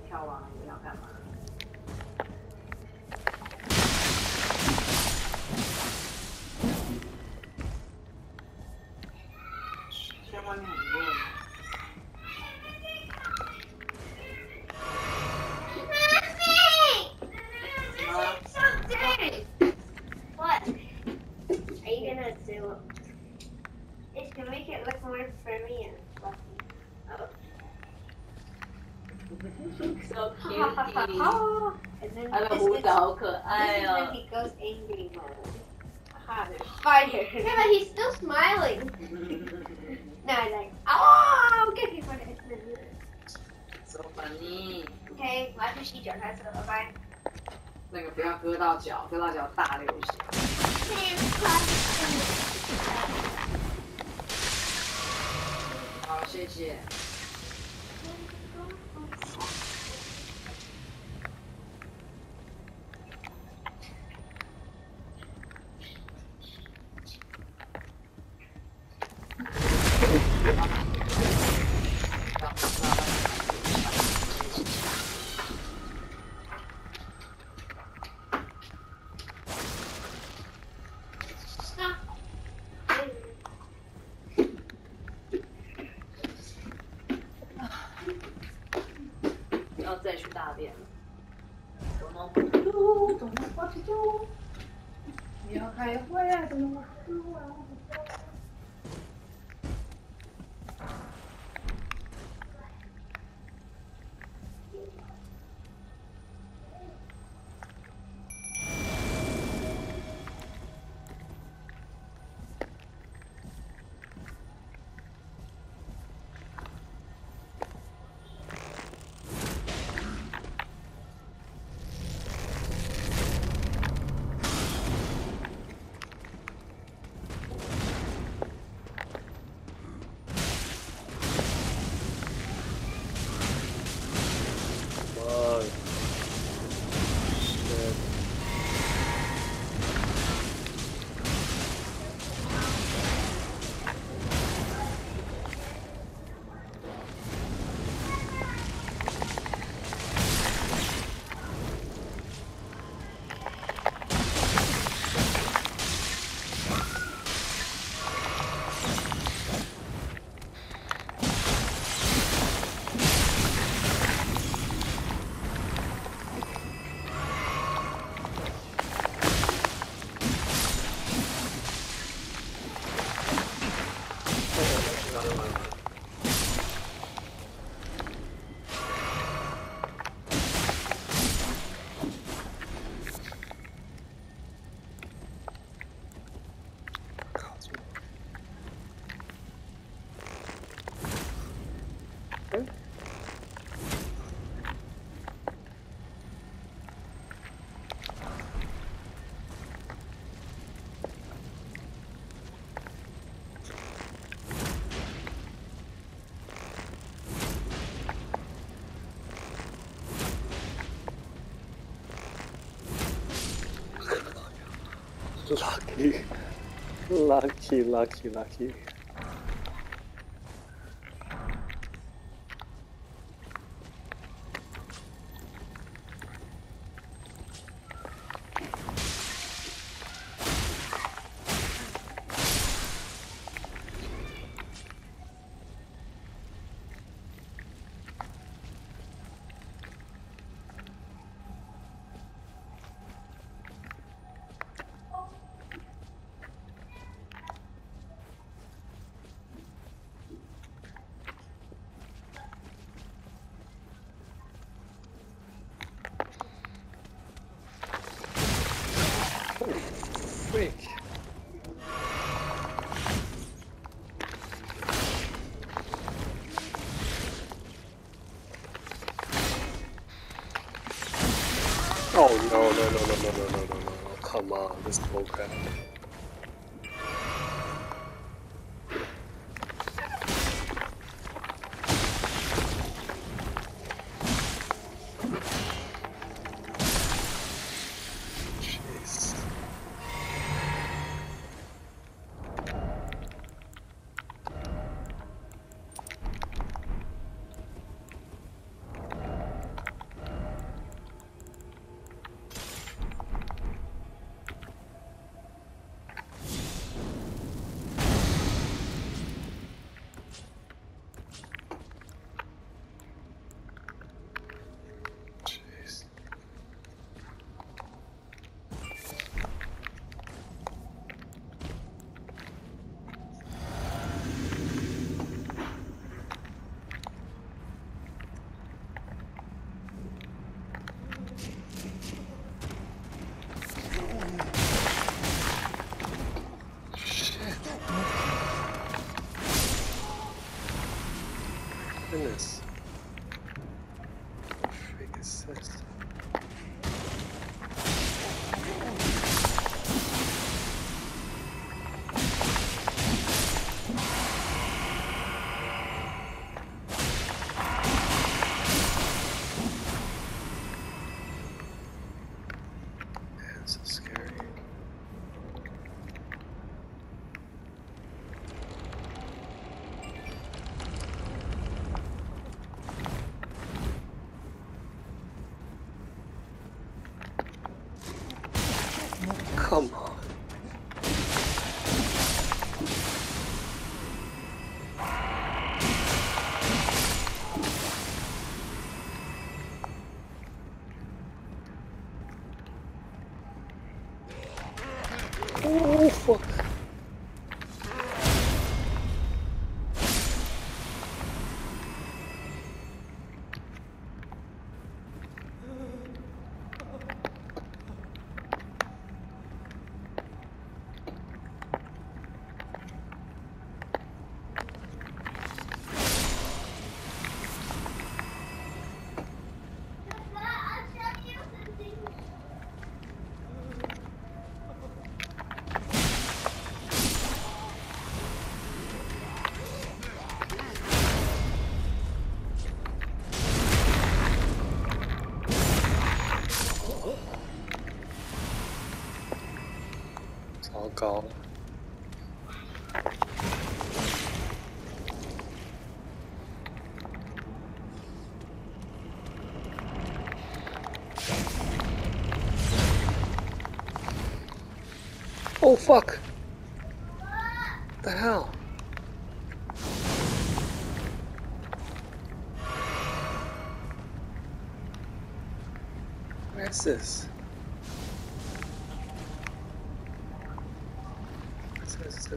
跳完了，你要干嘛？现在外面很热吗？ What? Are you gonna do? It's to make it look more firmy and fluffy. Oh. So cute. And then 他的胡子好可爱 this is 哦 when。he goes angry mode. Haha, there's fire. Yeah, but he's still smiling. No, he's like, oh, get me for this. So funny. Okay, 我要去洗脚踏车，拜拜。 那个不要割到脚，割到脚大流血。好，谢谢。要再去大便了。Don't know what to do, don't know what to do。你要开会啊？怎么do啊？ Lucky. Lucky, lucky, lucky. Freak. Oh no. Come on, this is bullcrap. is this? So scary. Come on. Oh, fuck.糟糕了。Oh fuck! What the hell? Where is this? What's this?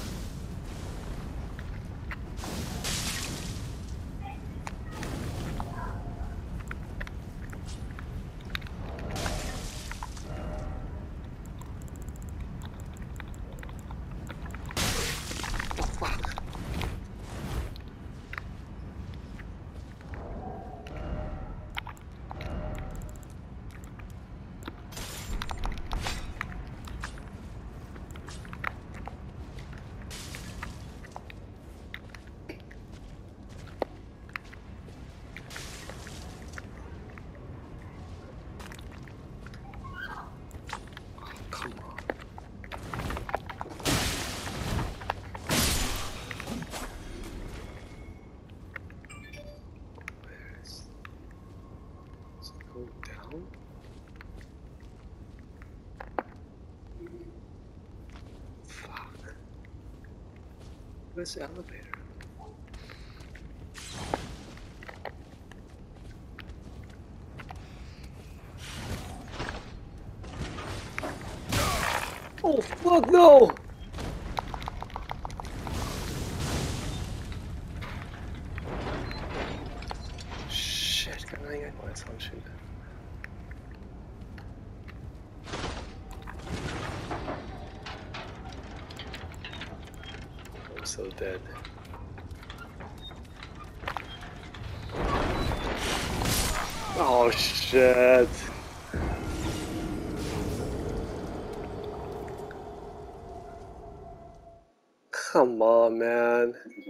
Come on. Does it go down? Fuck. Where's the elevator? Oh fuck no! Shit， 刚刚应该关上去的。I'm so dead. Oh shit. Come on, man.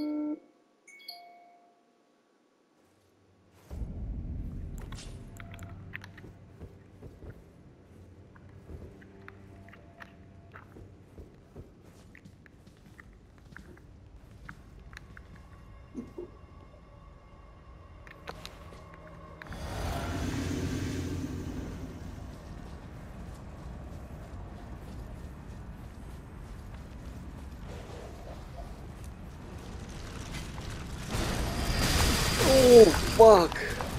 Oh, fuck.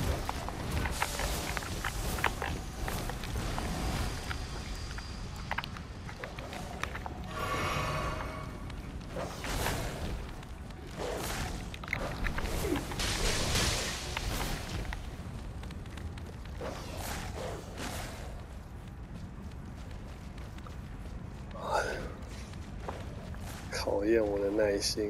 考验我的耐心。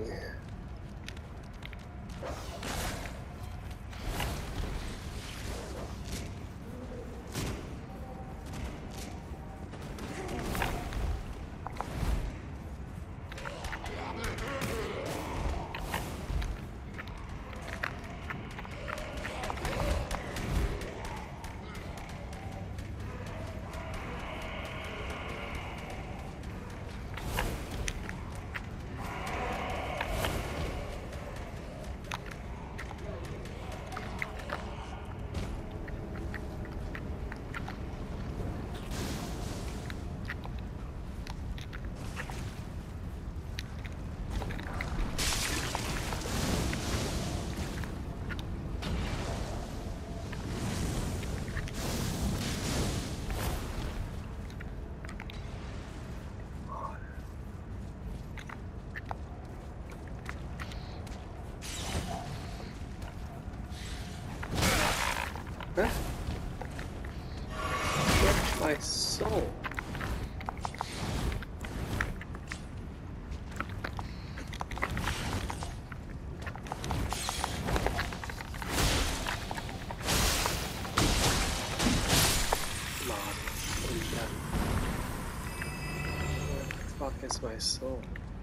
my soul. Where the fuck is my soul?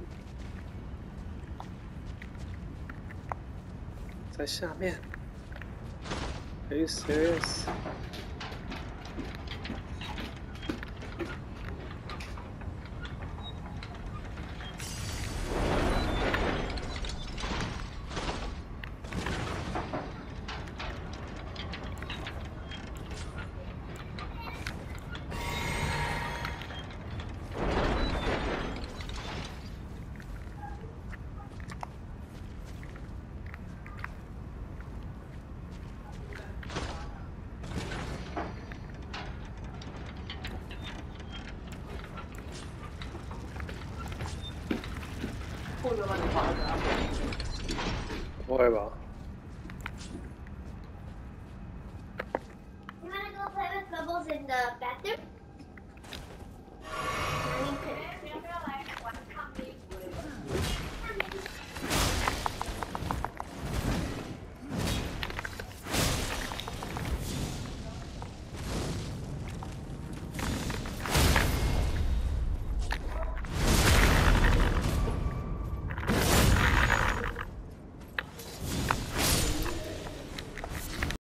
在下面。Are you serious? Whatever. You wanna go play with bubbles in the bathroom?